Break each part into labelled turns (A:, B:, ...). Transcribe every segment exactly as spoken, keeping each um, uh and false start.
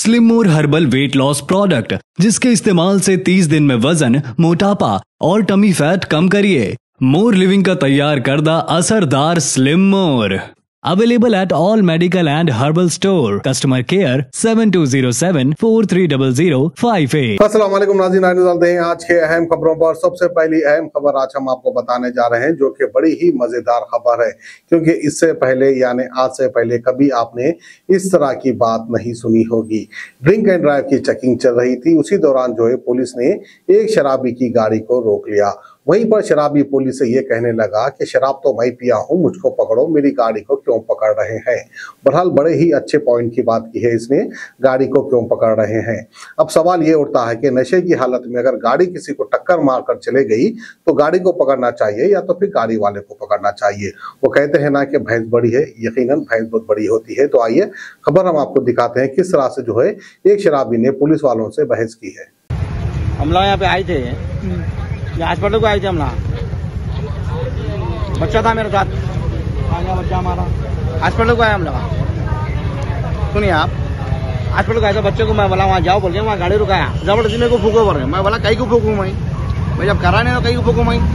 A: स्लिमोर herbal weight loss product, जिसके इस्तेमाल से तीस दिन में वजन, मोटापा और टमी फैट कम करिए। मोर लिविंग का तैयार करदा असरदार Slim More, available at all medical and herbal store. Customer care seven two zero seven four three double zero five eight.
B: अस्सलाम वालेकुम नाज़रीन, डालते हैं आज के अहम खबरों पर। सबसे पहली अहम खबर आज हम आपको बताने जा रहे हैं, जो कि बड़ी ही मजेदार खबर है, क्योंकि इससे पहले यानी आज से पहले कभी आपने इस तरह की बात नहीं सुनी होगी। ड्रिंक एंड ड्राइव की चेकिंग चल रही थी, उसी दौरान जो है पुलिस ने एक शराबी की गाड़ी को रोक लिया। वहीं पर शराबी पुलिस से ये कहने लगा कि शराब तो मैं पिया हूं, मुझको पकड़ो, मेरी गाड़ी को क्यों पकड़ रहे हैं। बहरहाल बड़े ही अच्छे पॉइंट की बात की है इसने, गाड़ी को क्यों पकड़ रहे हैं। अब सवाल ये उठता है कि नशे की हालत में अगर गाड़ी किसी को टक्कर मारकर चले गई तो गाड़ी को पकड़ना चाहिए या तो फिर गाड़ी वाले को पकड़ना चाहिए। वो कहते हैं ना कि भैंस बड़ी है, यकीनन भैंस बहुत बड़ी होती है। तो आइए खबर हम आपको दिखाते हैं किस तरह से जो है एक शराबी ने पुलिस वालों से बहस की है।
C: हम लोग यहाँ पे आए थे, हॉस्पिटल को आए थे। हम लोग बच्चा था मेरे साथ, आ गया बच्चा हमारा, हॉस्पिटल को आए हम लोग। सुनिए आप, हॉस्पिटल को आए थे, बच्चे को मैं बोला वहाँ जाओ बोल के वहाँ गाड़ी रुकाया, जबरदस्ती मेरे को फूको बोल रहे। मैं बोला कहीं को फूकूँ मैं मैं जब कराने तो कहीं को फूकूँ मैं।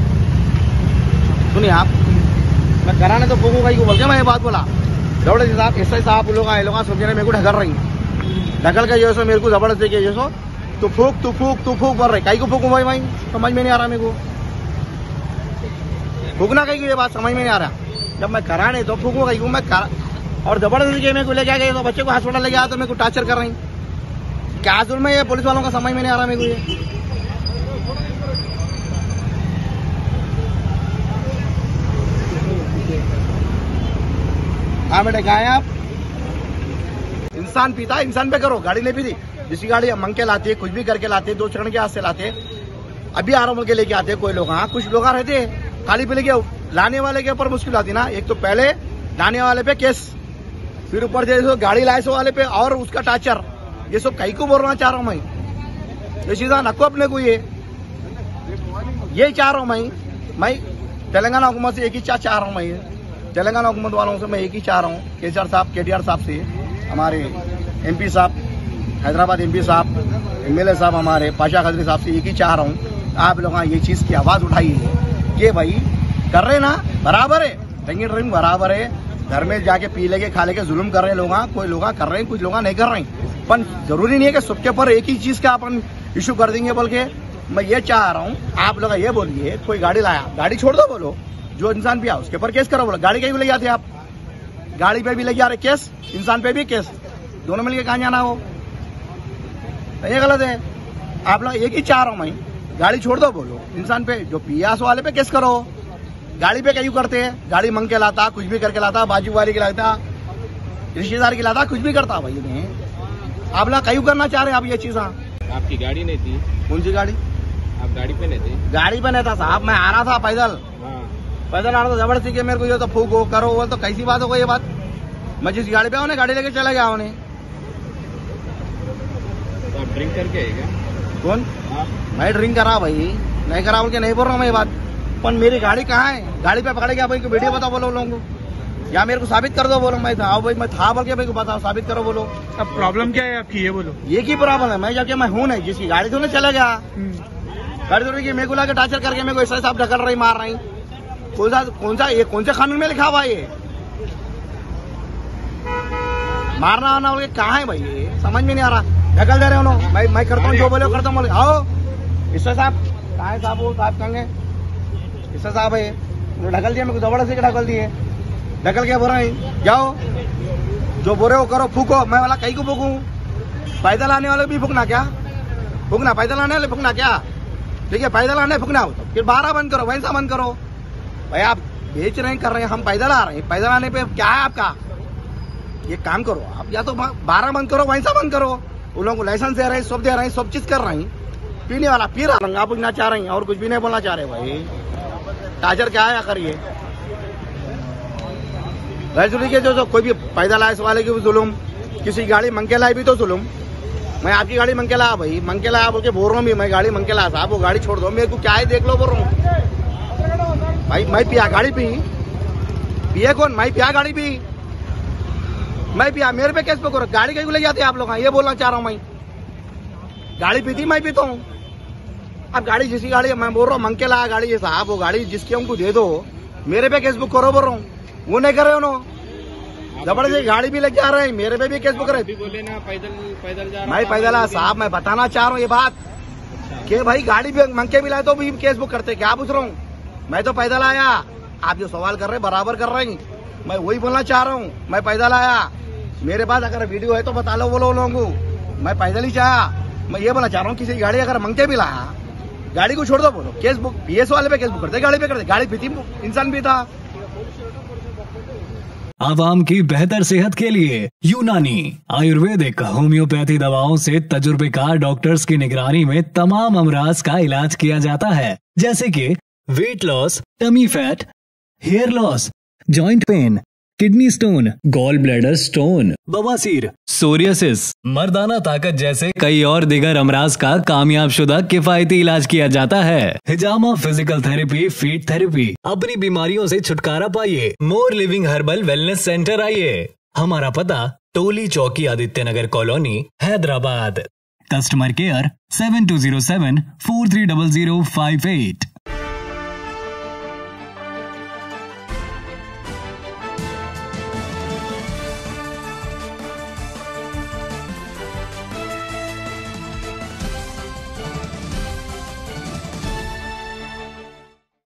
C: सुनिए आप, मैं कराने तो फूकूँ कहीं को बोल के मैं ये बात बोला। जबरदस्ती साहब ऐसा साहब लोग आए, लोग समझे मेरे को ढकल रही, ढकल के जो मेरे को जबरदस्ती के जो तू फूक तू फूक तू फूक बोल रहे। कहीं को फूकूं भाई भाई समझ में नहीं आ रहा मेरे को, फूकना कहीं को, ये बात समझ में नहीं आ रहा। जब मैं करा नहीं तो फूकूं कहीं को मैं कर, और जबरदस्ती के मेरे को लेके गए तो बच्चे को हॉस्पिटल ले गया तो मेरे को टॉर्चर कर रही। क्या जुल्म है ये पुलिस वालों का, समझ में नहीं आ रहा मेरे को ये। हाँ बेटे कहा है आप, इंसान पीता इंसान पे करो, गाड़ी नहीं पीती। जिसकी गाड़ी मंग के लाते, कुछ भी करके लाते, दो चरण के हाथ से लाते, अभी आराम के लेके आते कोई लोग। हाँ कुछ लोग रहते हैं खाली पे लेके, लाने वाले के ऊपर मुश्किल आती ना। एक तो पहले लाने वाले पे केस, फिर ऊपर जैसे गाड़ी लाए सो वाले पे और उसका टाचर, ये सब कहीं को बोलना चाह रहा हूँ मैं। ये चीजा नको अपने को, ये यही चाह रहा हूँ मैं मैं तेलंगाना हुकूमत से एक ही चाह चाह रहा हूँ मैं, तेलंगाना हुकूमत वालों से मैं एक ही चाह रहा हूँ, केसीआर साहब, केटीआर साहब से, हमारे एमपी साहब, हैदराबाद एमपी साहब, एमएलए साहब, हमारे पाशा खजरी साहब से एक ही चाह रहा हूँ, आप लोग ये चीज की आवाज उठाइए कि भाई कर रहे ना बराबर है, ड्रिंक ड्रिंक बराबर है, घर में जाके पी लेके खा लेके जुल्म कर रहे लोग, कोई लोग कर रहे हैं कुछ लोग नहीं कर रहे हैं। पर जरूरी नहीं है कि सबके ऊपर एक ही चीज का अपन इशू कर देंगे बोल के। मैं ये चाह रहा हूँ आप लोग ये बोलिए, कोई गाड़ी लाया, गाड़ी छोड़ दो बोलो, जो इंसान पिया उसके ऊपर केस करो बोलो। गाड़ी कहीं भी ले जाते आप, गाड़ी पे भी ले जा रहे केस, इंसान पे भी केस, दोनों मिलकर कहाँ जाना हो, ये गलत है। आप लोग एक ही चाह रहा हूँ मैं, गाड़ी छोड़ दो बोलो, इंसान पे जो पियास वाले पे केस करो। गाड़ी पे कहीं करते हैं, गाड़ी मंग के लाता, कुछ भी करके लाता, बाजू वाले की लाता, रिश्तेदार की लाता, कुछ भी करता भाई नहीं। आप लोग कहीं करना चाह रहे हैं आप ये चीज।
D: आपकी गाड़ी नहीं थी?
C: कौन सी गाड़ी?
D: आप गाड़ी पे नहीं थे?
C: गाड़ी पे नहीं था साहब, मैं आ रहा था पैदल। हाँ। पैदल आ रहा था, जबरदस्ती के मेरे को ये तो फूको करो वो, तो कैसी बात होगा ये बात। मैं जिस गाड़ी पे आऊँ गाड़ी लेके चला गया उन्हें।
D: आप ड्रिंक करके आए क्या?
C: कौन? मैं ड्रिंक करा भाई, नहीं करा बोल के नहीं बोल रहा हूँ मैं ये बात। पर मेरी गाड़ी कहाँ है, गाड़ी पे पकड़े क्या भाई, वीडियो बताओ बोलो लोगों को, या मेरे को साबित कर दो बोलो मैं था भाई, मैं था बोल के भाई को बताओ, साबित करो बोलो।
E: अब प्रॉब्लम क्या है आपकी ये बोलो।
C: ये की प्रॉब्लम है, मैं जबकि मैं हूँ नहीं, जिसकी गाड़ी थोड़ी चला गया, गाड़ी थोड़ी की मेरे को लाके टार्चर करके मेरे को ऐसा साहब ढकल रही, मार रही। कौन सा कौन सा ये कौन से कानून में लिखा हुआ ये मारना आना बोल के, कहाँ है भाई ये समझ में नहीं आ रहा। ढकल दे रहे हो, मैं मैं करता हूँ जो बोले करता हूँ बोले। आओ इससे साहब, कहाँ है साहब, वो साहब कहेंगे इससे साहब है, ढकल दिया मेरे को, जबरदस्ती के ढकल दिए, ढकल के बोल रहे जाओ जो बोले वो करो, फूको। मैं वाला कहीं को फूकूं, पैदल आने वाले भी फूकना क्या, फूकना पैदल आने वाले फूकना क्या, ठीक है पैदल आने फूकना हो तो फिर बारह बंद करो, वैसा बंद करो भाई। आप बेच रहे हैं कर रहे हैं, हम पैदल आ रहे हैं, पैदल आने पे क्या है आपका, ये काम करो आप, या तो बारह बंद करो, वैसा बंद करो। उन लोगों को लाइसेंस दे रहे हैं, सब दे रहे हैं, सब चीज कर रहे हैं, पीने वाला पी रहा, आप पूछना चाह रहे हैं और कुछ भी नहीं बोलना चाह रहे भाई। टार्चर क्या है करिए, जरूरी के जो, जो कोई भी पैदल आए वाले की भी जुलूम, किसी गाड़ी मंग के लाए भी तो जुलूम। मैं आपकी गाड़ी मंग के लाया भाई, मंग के लाया बोल के बोल रहा हूँ, मैं गाड़ी मंग के लाया साहब, वो गाड़ी छोड़ दो, मेरे को क्या है देख लो बोल रहा हूँ भाई। मैं पिया गाड़ी पी, पिए कौन, मैं पिया गाड़ी पी, मैं पिया, मेरे पे केस पे करो, गाड़ी कहीं को ले जाते हैं आप लोग, ये बोलना चाह रहा हूँ मैं। गाड़ी पीती मैं पीता हूँ। अब गाड़ी जिसकी गाड़ी मैं बोल रहा हूँ मंग के ला गाड़ी, साहब वो गाड़ी जिसकी हमको दे दो, मेरे पे केस बुक करो बोल रहा हूँ, वो नहीं कर रहे हो। जबरदस्ती गाड़ी भी लेके आ रहे हैं, मेरे पे भी केस बुक रहे।
D: बोले ना पैदल पैदल जा रहा
C: मैं पैदल आया साहब, मैं बताना चाह रहा हूँ ये बात कि भाई गाड़ी भी मंग के भी लाए तो भी केस बुक करते, क्या पूछ रहा हूँ। मैं तो पैदल आया, आप जो सवाल कर रहे हैं बराबर कर रहे हैं, मैं वही बोलना चाह रहा हूँ। मैं पैदल आया, मेरे पास अगर वीडियो है तो बता लो वो लोगों को, मैं पैदल ही चाहा। मैं ये बोलना चाह रहा हूँ किसी गाड़ी अगर मंग के भी लाया, गाड़ी को छोड़ दो, बोलो केस बुक, पीएस वाले पे केस बुक करते, गाड़ी पे करते, गाड़ी पीती इंसान भी था।
A: आवाम की बेहतर सेहत के लिए यूनानी आयुर्वेदिक होम्योपैथी दवाओं से तजुर्बेकार डॉक्टर्स की निगरानी में तमाम अमराज का इलाज किया जाता है, जैसे कि weight loss, tummy fat, hair loss, joint pain, kidney stone, gall bladder stone, बवासीर, सोरियासिस, मर्दाना ताकत जैसे कई और दिगर अमराज का कामयाब शुदा किफायती इलाज किया जाता है। हिजामा फिजिकल थेरेपी, फीट थेरेपी, अपनी बीमारियों से छुटकारा पाइए। More living herbal wellness centre आइए। हमारा पता Toli Chowki, Aditya Nagar colony, Hyderabad. Customer care seven two zero seven four three double zero five eight.